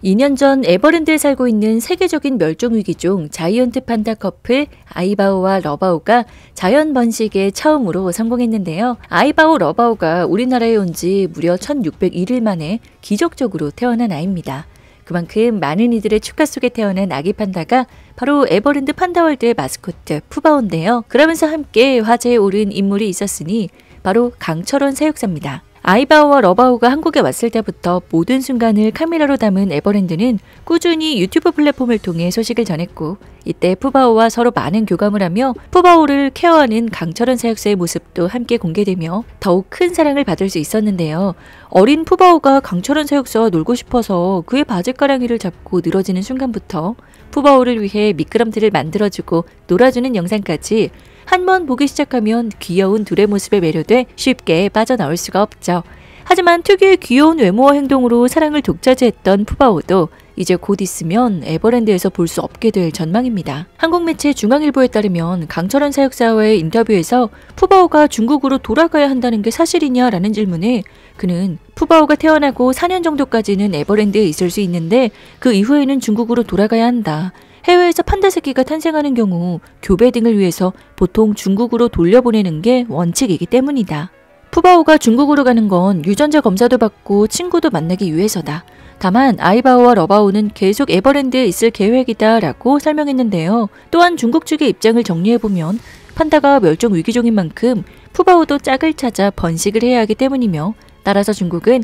2년 전 에버랜드에 살고 있는 세계적인 멸종위기종 자이언트 판다 커플 아이바오와 러바오가 자연 번식에 처음으로 성공했는데요. 아이바오 러바오가 우리나라에 온 지 무려 1601일 만에 기적적으로 태어난 아이입니다. 그만큼 많은 이들의 축하 속에 태어난 아기 판다가 바로 에버랜드 판다월드의 마스코트 푸바오인데요. 그러면서 함께 화제에 오른 인물이 있었으니 바로 강철원 사육사입니다. 아이바오와 러바오가 한국에 왔을 때부터 모든 순간을 카메라로 담은 에버랜드는 꾸준히 유튜브 플랫폼을 통해 소식을 전했고, 이때 푸바오와 서로 많은 교감을 하며 푸바오를 케어하는 강철원 사육사의 모습도 함께 공개되며 더욱 큰 사랑을 받을 수 있었는데요. 어린 푸바오가 강철원 사육사와 놀고 싶어서 그의 바지가랑이를 잡고 늘어지는 순간부터 푸바오를 위해 미끄럼틀을 만들어주고 놀아주는 영상까지 한번 보기 시작하면 귀여운 둘의 모습에 매료돼 쉽게 빠져나올 수가 없죠. 하지만 특유의 귀여운 외모와 행동으로 사랑을 독차지했던 푸바오도 이제 곧 있으면 에버랜드에서 볼 수 없게 될 전망입니다. 한국 매체 중앙일보에 따르면 강철원 사육사와의 인터뷰에서 푸바오가 중국으로 돌아가야 한다는 게 사실이냐라는 질문에 그는 푸바오가 태어나고 4년 정도까지는 에버랜드에 있을 수 있는데 그 이후에는 중국으로 돌아가야 한다. 해외에서 판다 새끼가 탄생하는 경우 교배 등을 위해서 보통 중국으로 돌려보내는 게 원칙이기 때문이다. 푸바오가 중국으로 가는 건 유전자 검사도 받고 친구도 만나기 위해서다. 다만 아이바오와 러바오는 계속 에버랜드에 있을 계획이다 라고 설명했는데요. 또한 중국 측의 입장을 정리해보면 판다가 멸종 위기종인 만큼 푸바오도 짝을 찾아 번식을 해야 하기 때문이며, 따라서 중국은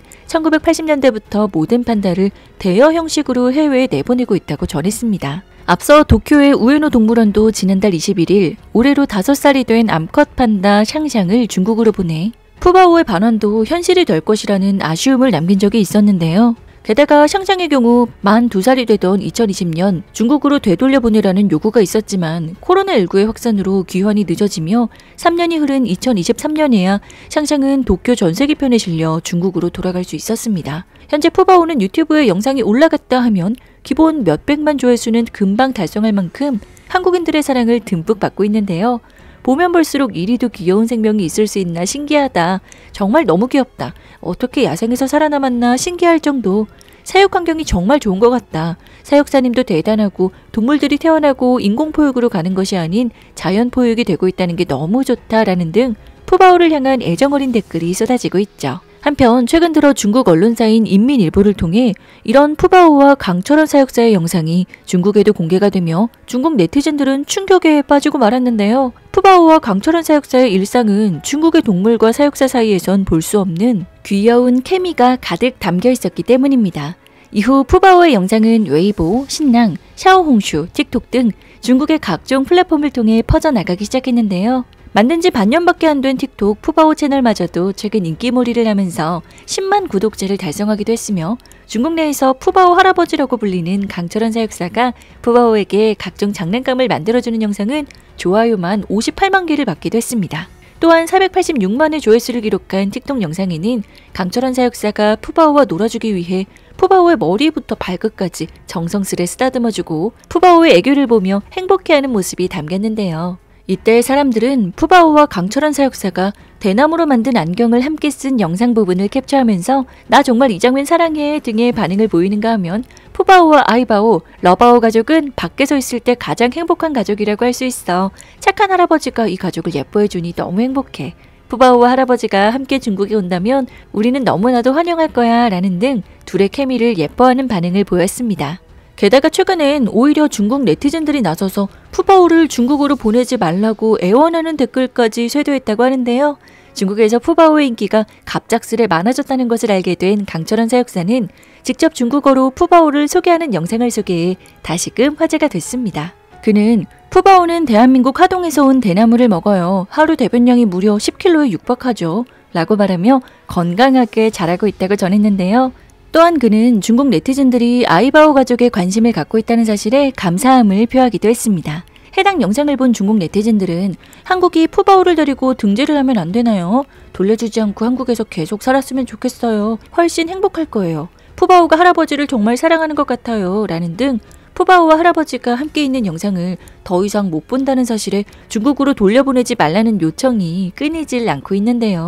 1980년대부터 모든 판다를 대여 형식으로 해외에 내보내고 있다고 전했습니다. 앞서 도쿄의 우에노 동물원도 지난달 21일 올해로 5살이 된 암컷 판다 샹샹을 중국으로 보내 푸바오의 반환도 현실이 될 것이라는 아쉬움을 남긴 적이 있었는데요. 게다가 샹샹의 경우 만 2살이 되던 2020년 중국으로 되돌려보내라는 요구가 있었지만 코로나19의 확산으로 귀환이 늦어지며 3년이 흐른 2023년에야 샹샹은 도쿄 전세기편에 실려 중국으로 돌아갈 수 있었습니다. 현재 푸바오는 유튜브에 영상이 올라갔다 하면 기본 몇백만 조회수는 금방 달성할 만큼 한국인들의 사랑을 듬뿍 받고 있는데요. 보면 볼수록 이리도 귀여운 생명이 있을 수 있나 신기하다. 정말 너무 귀엽다. 어떻게 야생에서 살아남았나 신기할 정도. 사육 환경이 정말 좋은 것 같다. 사육사님도 대단하고 동물들이 태어나고 인공포육으로 가는 것이 아닌 자연포육이 되고 있다는 게 너무 좋다라는 등 푸바오를 향한 애정어린 댓글이 쏟아지고 있죠. 한편 최근 들어 중국 언론사인 인민일보를 통해 이런 푸바오와 강철원 사육사의 영상이 중국에도 공개가 되며 중국 네티즌들은 충격에 빠지고 말았는데요. 푸바오와 강철원 사육사의 일상은 중국의 동물과 사육사 사이에선 볼 수 없는 귀여운 케미가 가득 담겨 있었기 때문입니다. 이후 푸바오의 영상은 웨이보, 신랑, 샤오홍슈, 틱톡 등 중국의 각종 플랫폼을 통해 퍼져나가기 시작했는데요. 만든 지 반년밖에 안 된 틱톡 푸바오 채널마저도 최근 인기몰이를 하면서 10만 구독자를 달성하기도 했으며, 중국 내에서 푸바오 할아버지라고 불리는 강철원 사육사가 푸바오에게 각종 장난감을 만들어주는 영상은 좋아요만 58만 개를 받기도 했습니다. 또한 486만의 조회수를 기록한 틱톡 영상에는 강철원 사육사가 푸바오와 놀아주기 위해 푸바오의 머리부터 발끝까지 정성스레 쓰다듬어주고 푸바오의 애교를 보며 행복해하는 모습이 담겼는데요. 이때 사람들은 푸바오와 강철원 사육사가 대나무로 만든 안경을 함께 쓴 영상 부분을 캡처하면서 나 정말 이 장면 사랑해 등의 반응을 보이는가 하면 푸바오와 아이바오, 러바오 가족은 밖에서 있을 때 가장 행복한 가족이라고 할 수 있어. 착한 할아버지가 이 가족을 예뻐해주니 너무 행복해. 푸바오와 할아버지가 함께 중국에 온다면 우리는 너무나도 환영할 거야 라는 등 둘의 케미를 예뻐하는 반응을 보였습니다. 게다가 최근엔 오히려 중국 네티즌들이 나서서 푸바오를 중국으로 보내지 말라고 애원하는 댓글까지 쇄도했다고 하는데요. 중국에서 푸바오의 인기가 갑작스레 많아졌다는 것을 알게 된 강철원 사육사는 직접 중국어로 푸바오를 소개하는 영상을 소개해 다시금 화제가 됐습니다. 그는 푸바오는 대한민국 하동에서 온 대나무를 먹어요. 하루 대변량이 무려 10kg에 육박하죠. 라고 말하며 건강하게 자라고 있다고 전했는데요. 또한 그는 중국 네티즌들이 아이바오 가족에 관심을 갖고 있다는 사실에 감사함을 표하기도 했습니다. 해당 영상을 본 중국 네티즌들은 한국이 푸바오를 데리고 등재를 하면 안 되나요? 돌려주지 않고 한국에서 계속 살았으면 좋겠어요. 훨씬 행복할 거예요. 푸바오가 할아버지를 정말 사랑하는 것 같아요. 라는 등 푸바오와 할아버지가 함께 있는 영상을 더 이상 못 본다는 사실에 중국으로 돌려보내지 말라는 요청이 끊이질 않고 있는데요.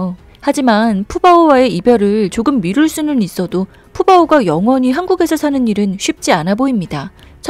하지만 푸바오와의 이별을 조금 미룰 수는 있어도 푸바오가 영원히 한국에서 사는 일은 쉽지 않아 보입니다.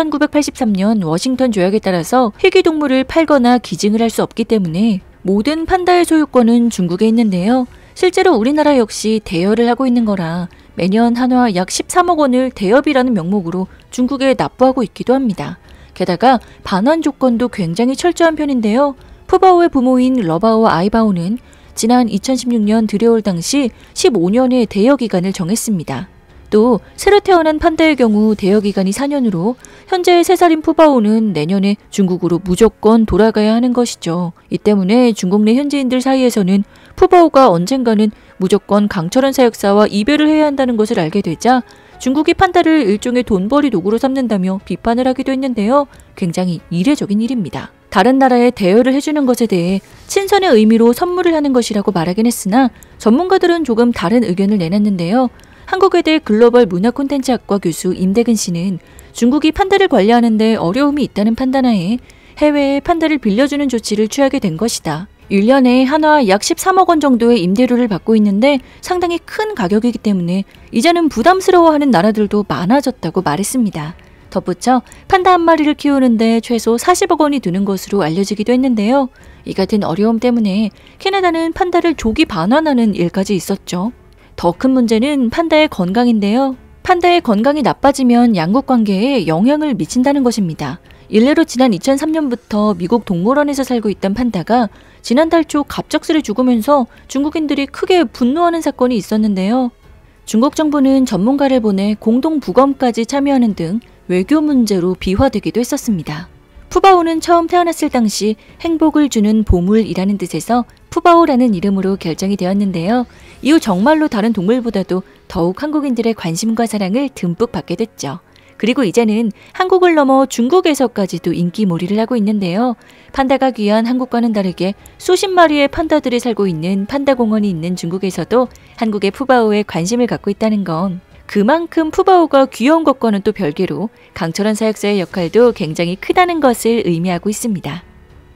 1983년 워싱턴 조약에 따라서 희귀동물을 팔거나 기증을 할 수 없기 때문에 모든 판다의 소유권은 중국에 있는데요. 실제로 우리나라 역시 대여를 하고 있는 거라 매년 한화 약 13억 원을 대여비라는 명목으로 중국에 납부하고 있기도 합니다. 게다가 반환 조건도 굉장히 철저한 편인데요. 푸바오의 부모인 러바오와 아이바오는 지난 2016년 들여올 당시 15년의 대여기간을 정했습니다. 또 새로 태어난 판다의 경우 대여기간이 4년으로 현재 3살인 푸바오는 내년에 중국으로 무조건 돌아가야 하는 것이죠. 이 때문에 중국 내 현지인들 사이에서는 푸바오가 언젠가는 무조건 강철원 사육사와 이별을 해야 한다는 것을 알게 되자 중국이 판다를 일종의 돈벌이 도구로 삼는다며 비판을 하기도 했는데요. 굉장히 이례적인 일입니다. 다른 나라에 대여를 해주는 것에 대해 친선의 의미로 선물을 하는 것이라고 말하긴 했으나 전문가들은 조금 다른 의견을 내놨는데요. 한국외대 글로벌 문화콘텐츠학과 교수 임대근 씨는 중국이 판다를 관리하는데 어려움이 있다는 판단하에 해외에 판다를 빌려주는 조치를 취하게 된 것이다. 1년에 한화 약 13억 원 정도의 임대료를 받고 있는데 상당히 큰 가격이기 때문에 이제는 부담스러워하는 나라들도 많아졌다고 말했습니다. 덧붙여 판다 한 마리를 키우는데 최소 40억 원이 드는 것으로 알려지기도 했는데요. 이 같은 어려움 때문에 캐나다는 판다를 조기 반환하는 일까지 있었죠. 더 큰 문제는 판다의 건강인데요. 판다의 건강이 나빠지면 양국 관계에 영향을 미친다는 것입니다. 일례로 지난 2003년부터 미국 동물원에서 살고 있던 판다가 지난달 초 갑작스레 죽으면서 중국인들이 크게 분노하는 사건이 있었는데요. 중국 정부는 전문가를 보내 공동 부검까지 참여하는 등 외교 문제로 비화되기도 했었습니다. 푸바오는 처음 태어났을 당시 행복을 주는 보물이라는 뜻에서 푸바오라는 이름으로 결정이 되었는데요. 이후 정말로 다른 동물보다도 더욱 한국인들의 관심과 사랑을 듬뿍 받게 됐죠. 그리고 이제는 한국을 넘어 중국에서까지도 인기몰이를 하고 있는데요. 판다가 귀한 한국과는 다르게 수십 마리의 판다들이 살고 있는 판다공원이 있는 중국에서도 한국의 푸바오에 관심을 갖고 있다는 건 그만큼 푸바오가 귀여운 것과는 또 별개로 강철원 사육사의 역할도 굉장히 크다는 것을 의미하고 있습니다.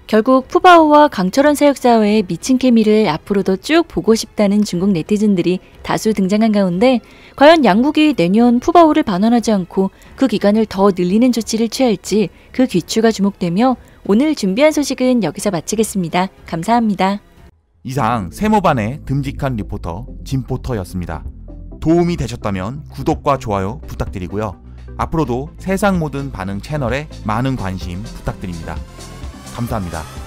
결국 푸바오와 강철원 사육사와의 미친 케미를 앞으로도 쭉 보고 싶다는 중국 네티즌들이 다수 등장한 가운데 과연 양국이 내년 푸바오를 반환하지 않고 그 기간을 더 늘리는 조치를 취할지 그 귀추가 주목되며 오늘 준비한 소식은 여기서 마치겠습니다. 감사합니다. 이상 세모반의 듬직한 리포터 진포터였습니다. 도움이 되셨다면 구독과 좋아요 부탁드리고요. 앞으로도 세상 모든 반응 채널에 많은 관심 부탁드립니다. 감사합니다.